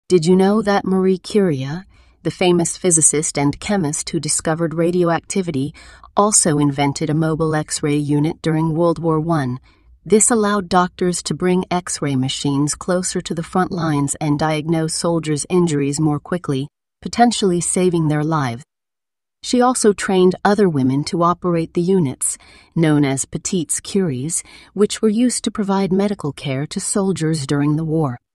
Did you know that Marie Curie, the famous physicist and chemist who discovered radioactivity, also invented a mobile X-ray unit during World War I? This allowed doctors to bring X-ray machines closer to the front lines and diagnose soldiers' injuries more quickly, potentially saving their lives. She also trained other women to operate the units, known as petites Curies, which were used to provide medical care to soldiers during the war.